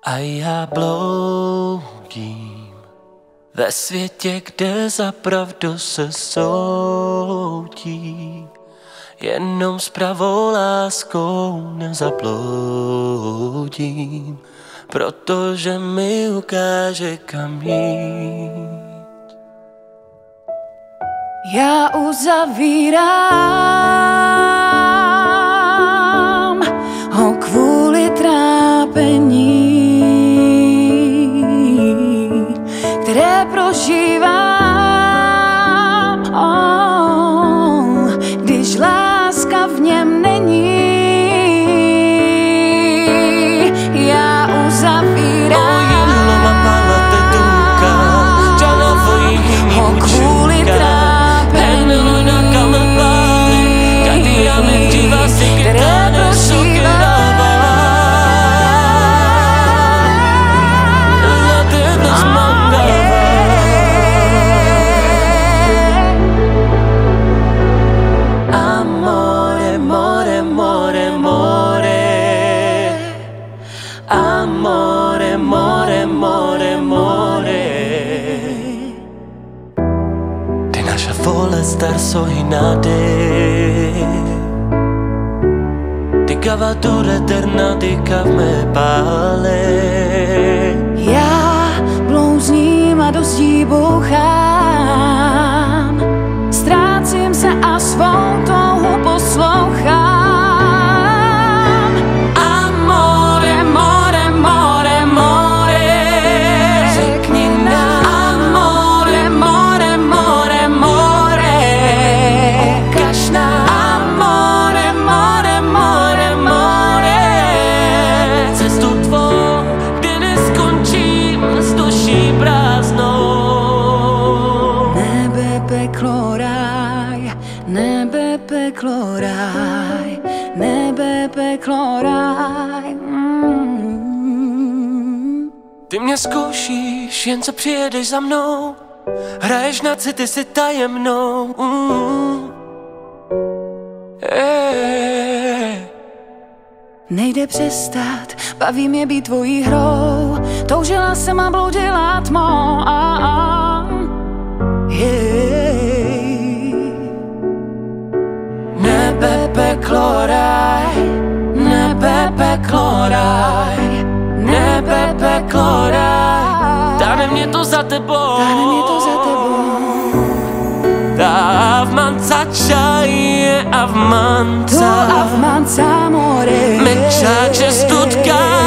A já bloudím ve světě, kde za pravdu se soudí. Jenom s pravou láskou nezabloudím, protože mi ukáže, kam jít. Já uzavírám ho kvůli trápení, které prožívám, když láska v něm není. Já uzavírám ho kvůli trápení, které Amore, more, more, more. Ti lascia voler star soinate, di cavatura eterna, di me pale. Já blouzním a dozdí bouchám, ztrácím se a svou touhu poslouchám. Nebe, peklo, ráj, nebe, peklo, ráj. Ty mě zkoušíš, jen co přijedeš za mnou, hraješ na city si tajemnou. Nejde přestat, baví mě být tvojí hrou, toužila jsem a bloudila tmou. Nebe, peklo, ráj, nebe, peklo, ráj, nebe, peklo, ráj. Táhne mě to za tebou, táhne mě to za tebou. Avmanza c'hai, avmanza, avmanza amore, me c'ha tutto